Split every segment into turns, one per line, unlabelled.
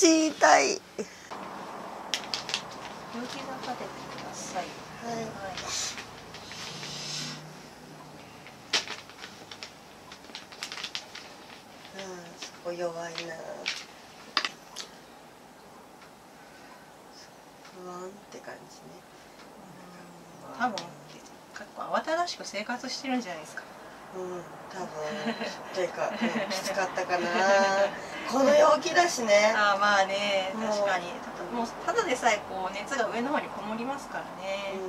足痛い。
両膝立ててください。
はい。
はい。
そこ弱いな。不安って感じね。
多分結構慌ただしく生活してるんじゃないですか。
多分というか、きつかったかな。この陽気だしね。
ああ、まあね、確かに。もうただでさえこう熱が上の方にこもりますからね。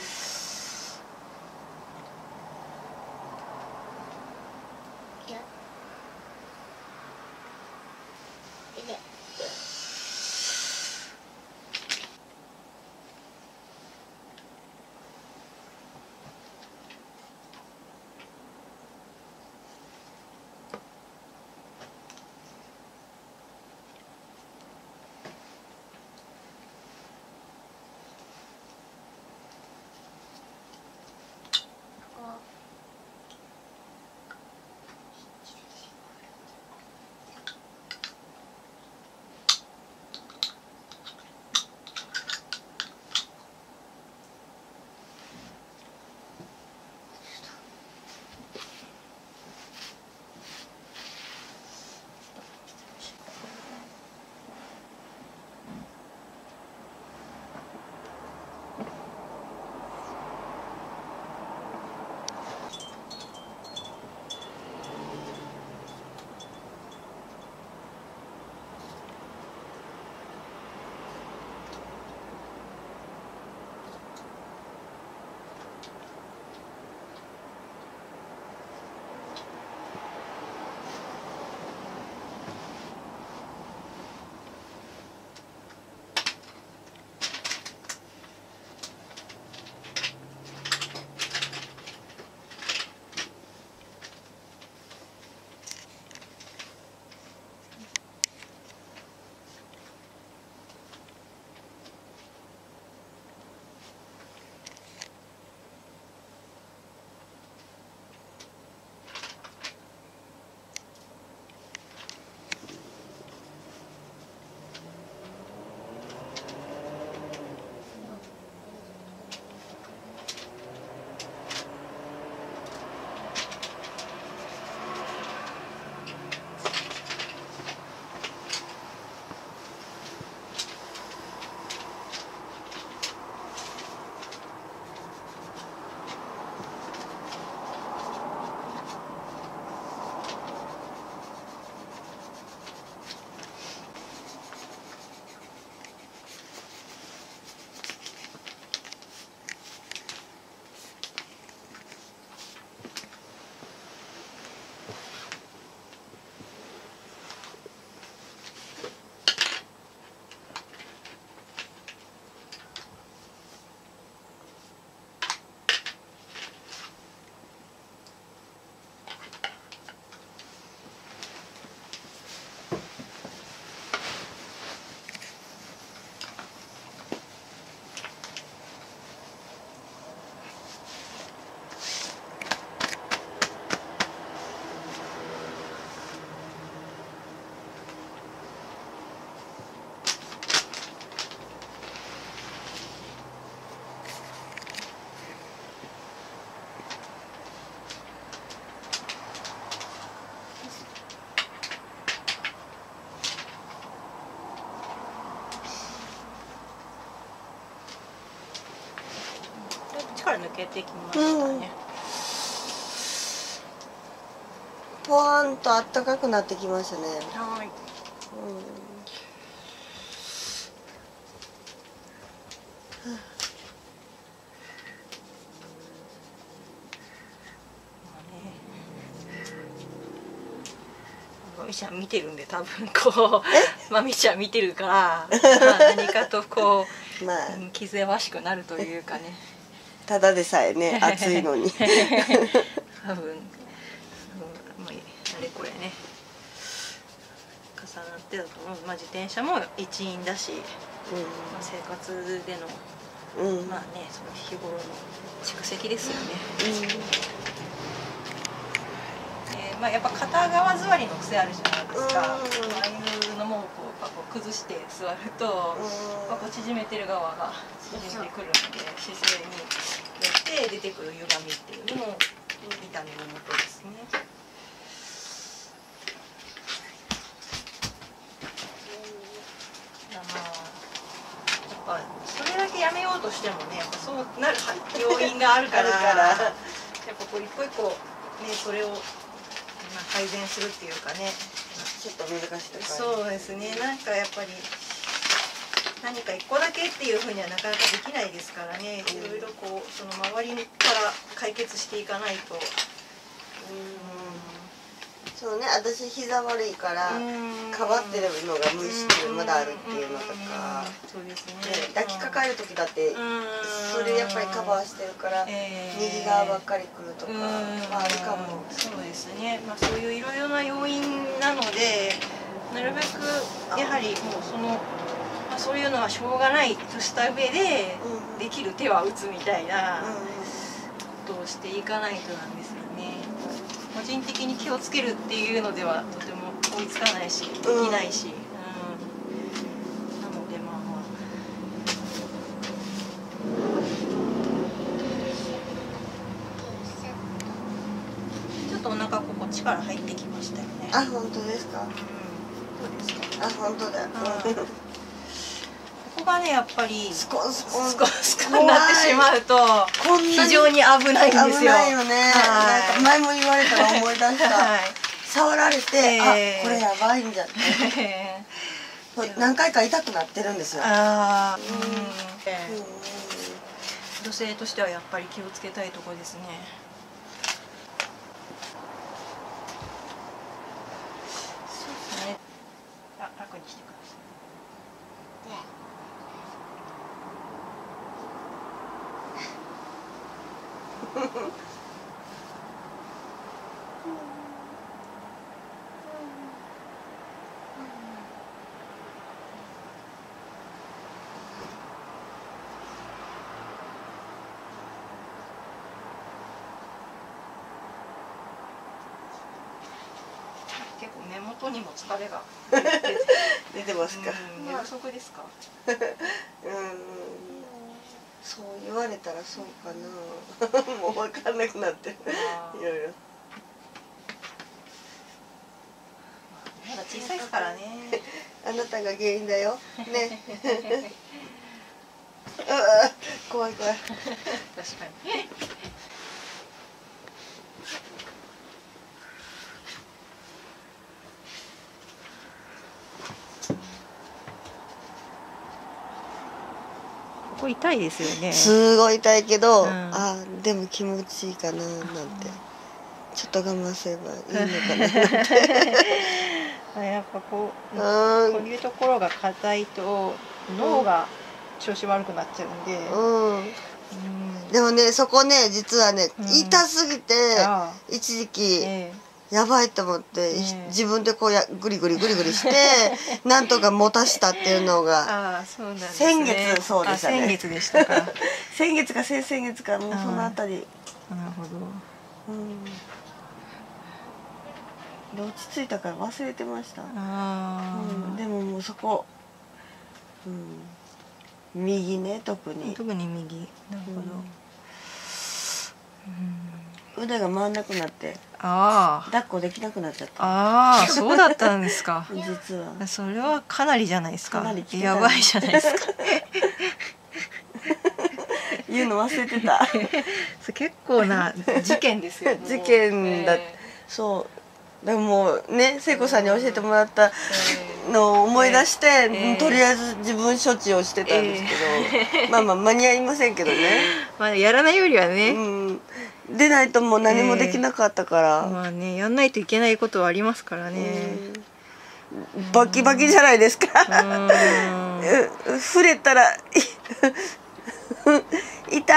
力抜けてきましたね。
ポワンと暖かくなってきましたね。
はい。まみちゃん見てるんで多分こうまみちゃん見てるから、何かとこう、まあ、気ぜわしくなるというかね。
ただでさえね暑いのに
多分あれこれね重なってだと思う。まあ、自転車も一員だし、まあ、生活での、まあね、その日頃の蓄積ですよね。まあ、やっぱ片側座りの癖あるじゃないですか。ああいうのもこう崩して座ると縮めてる側が縮んでくるので、姿勢によって出てくる歪みっていうのも痛みのもとですね。やっぱそれだけやめようとしてもね、やっぱそうなる要因があるからやっぱこう一個一個ね、それを改善するっていうかね、
ちょっと難しいとこ
そうですね。なんかやっぱり何か一個だけっていうふうにはなかなかできないですからね。いろいろこうその周りから解決していかないと。
そうね、私膝悪いから変わってるのが無意識でまだあるっていうのとか、
そうですね。
抱きかかえる時だってそれやっぱりカバーしてるから右側ばっかりくるとかあるかも。
そうですね。まあそういういろいろな要因なので、なるべくやはりもうそういうのはしょうがないとした上でできる手は打つみたいなことをしていかないとなんですよね。個人的に気をつけるっていうのではとても追いつかないしできないし、なのでまあちょっとお腹ここ力入ってきましたよね。
あ、本当ですか。
そうですか。
あ、本当だ。
ここがねやっぱり
スコ
になってしまうと非常に危ないんですよ。
危ないよね。なんか前も言われたら思い出した。触られて、あ、これやばいんじゃって。何回か痛くなってるんですよ。
女性としてはやっぱり気をつけたいところですね。そうですね。楽にしてください。結構目元にも疲れが
出てますか。
寝不足ですか。
そう言われたらそうかな。もう分かんなくなってる。いろいろ。
まだ小さいですからね。
あなたが原因だよ。ね。怖い怖い。
確かに。ここ痛いですよね。
すごい痛いけど、あ、でも気持ちいいかななんて。ちょっと我慢すればいいのかななんて。
やっぱこういうところが硬いと脳が調子悪くなっちゃうんで。
でもね、そこね、実はね、痛すぎて一時期やばいと思って自分でこうグリグリしてなんとか持たしたっていうのが先月そうでしたね。
先月でしたか。
先月か先々月かもうそのあたり。
なるほど。
で落ち着いたから忘れてました。でももうそこ、右ね、特に
右。なるほど。
腕が回んなくなって抱っこできなくなっちゃった。
ああ、そうだったんですか。
実は
それはかなりじゃないですか。やばいじゃないですか。
言うの忘れてた。
結構な事件ですよ。
事件だ。そうでもね、聖子さんに教えてもらったのを思い出して、とりあえず自分処置をしてたんですけど、まあまあ間に合いませんけどね。
まあやらないよりはね、
出ないともう何もできなかったから。
まあね、やんないといけないことはありますからね。
バキバキじゃないですか。触れたら痛い。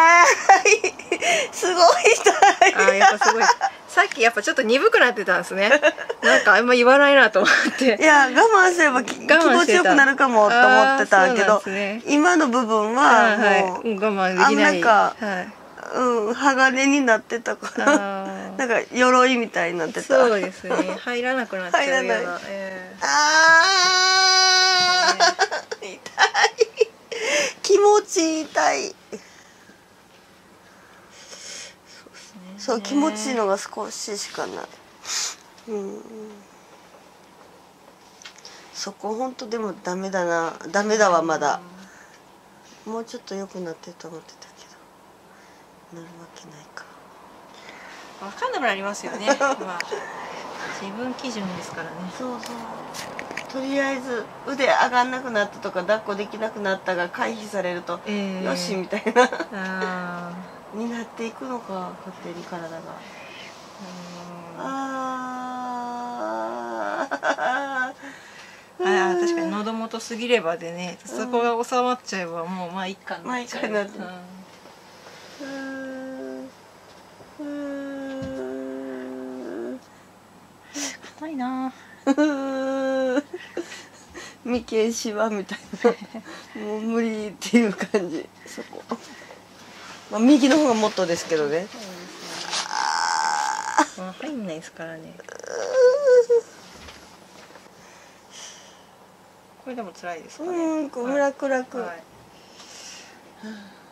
すごい痛い。
やっぱすごい。さっきやっぱちょっと鈍くなってたんですね。なんかあんま言わないなと思って。
いや、我慢すれば気持ちよくなるかもと思ってたけど、今の部分はもう
我慢できない。
鋼になってたからなんか鎧みたいになってた。
そうですね。入らなくなっちゃうような。
ああ、痛い。気持ち痛い。そう、気持ちいいのが少ししかない。そこ本当でもダメだな。ダメだわまだ。もうちょっと良くなってると思ってたけど、なるわけないか。
分かんなくなりますよね。まあ自分基準ですからね。
そうそう。とりあえず腕上がんなくなったとか抱っこできなくなったが回避されると、よしみたいなになっていくのか、勝手に体が。
確かに喉元過ぎればでね、そこが収まっちゃえばもうまあいいかなっちゃう。硬いな。
眉間しわみたいな。もう無理っていう感じ。そこ。まあ右の方がもっとですけどね。
まあ入んないですからね。これでも辛いですかね。
楽。
はい。